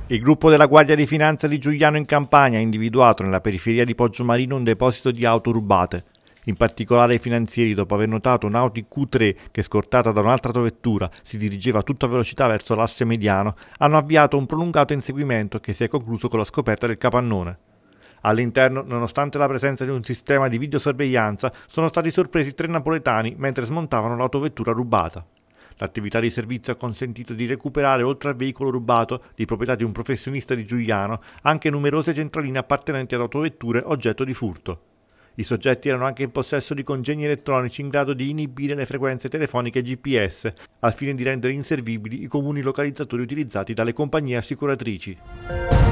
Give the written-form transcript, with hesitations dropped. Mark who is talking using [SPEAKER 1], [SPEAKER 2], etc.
[SPEAKER 1] Il gruppo della Guardia di Finanza di Giugliano in Campania ha individuato nella periferia di Poggiomarino un deposito di auto rubate. In particolare i finanzieri, dopo aver notato un'Audi Q3 che, scortata da un'altra autovettura, si dirigeva a tutta velocità verso l'asse mediano, hanno avviato un prolungato inseguimento che si è concluso con la scoperta del capannone. All'interno, nonostante la presenza di un sistema di videosorveglianza, sono stati sorpresi 3 napoletani mentre smontavano l'autovettura rubata. L'attività di servizio ha consentito di recuperare, oltre al veicolo rubato, di proprietà di un professionista di Giugliano, anche numerose centraline appartenenti ad autovetture oggetto di furto. I soggetti erano anche in possesso di congegni elettronici in grado di inibire le frequenze telefoniche GPS, al fine di rendere inservibili i comuni localizzatori utilizzati dalle compagnie assicuratrici.